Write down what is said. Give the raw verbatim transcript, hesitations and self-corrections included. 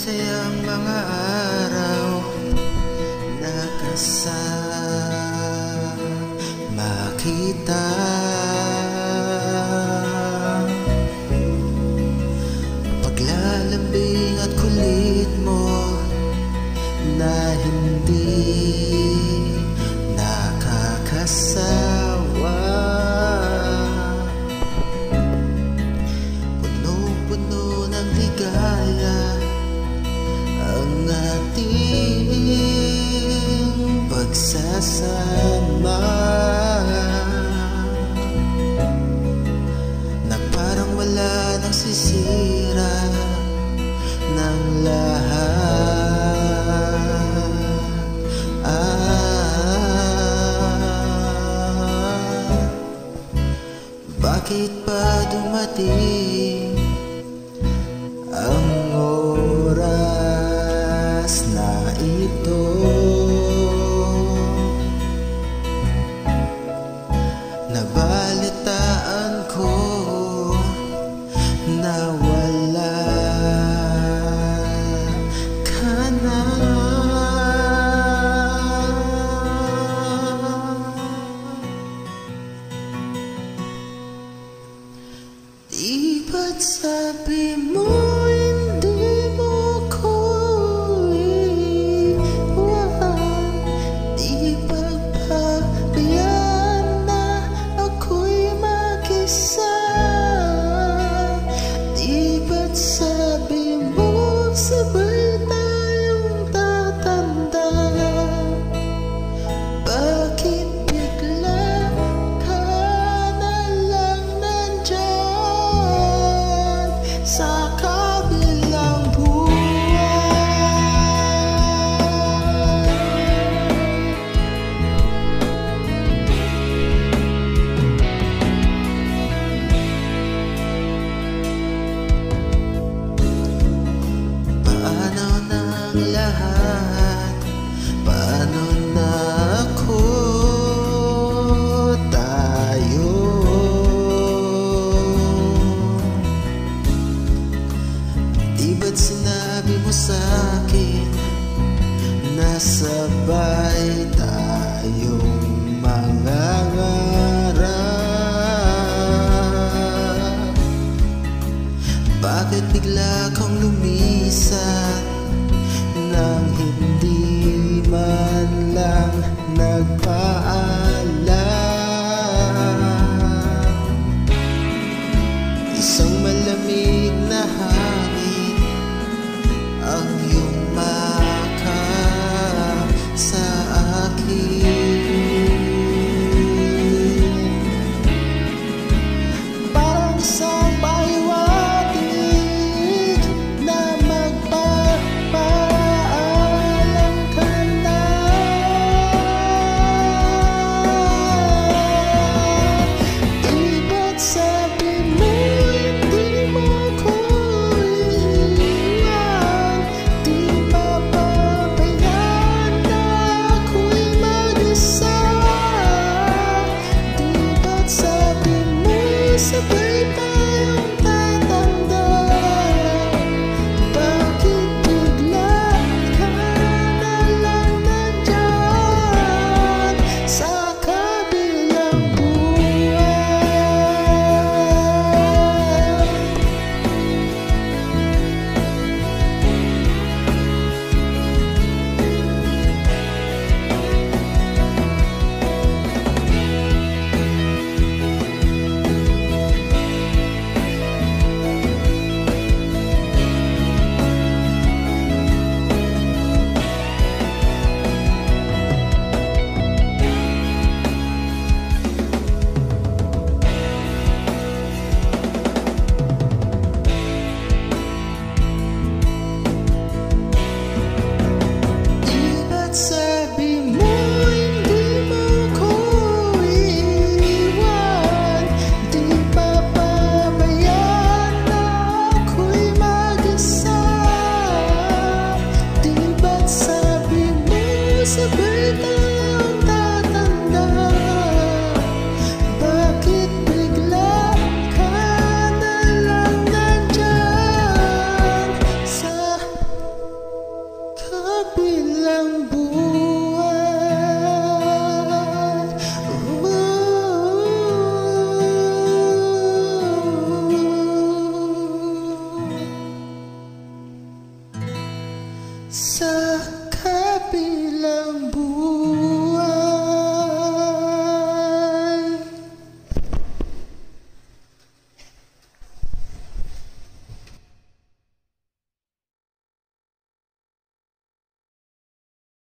masayang mga araw na kasama kita. Paglalambing at kulit mo na hindi nakakasawa. Puno-puno ng ligaya ang ating pagsasama, na parang wala nang sisira ng lahat. Ah, bakit pa dumating ang oras na ito? Nabalitaan ko na wala ka na. Di ba't sabi mo hindi mo ko iwan? Di pagpabayaan na ako'y mag-isa? Di ba't sabi mo sabay tayong tatanda? Bakit bigla ka na lang nandyan sa kabilang buwan? Paano ng lahat? Paano na ako? Tayo di ba't sinabi mo sa'kin na sabay tayong mangangarap? Bakit bigla kang lumisan nang hindi man lang nagpaalam? Isang malamig na hangin ang iyong makap sa akin, parang isang pahiwatig na magpapaalam ka na. Di ba't sabi mo hindi mo ko iwan? Di papabayaan na ako'y mag-isa? Di ba't sabi mo sabay tayong tatanda? Bakit bigla ka na lang nandyan sa kabilang buwan? Di ba't sabi mo hindi mo ko iwan? Di papabayaan na ako'y mag-isa? Di ba't sabi mo sabay tayong tatanda? Bakit bigla ka na lang nandyan sa ang buhay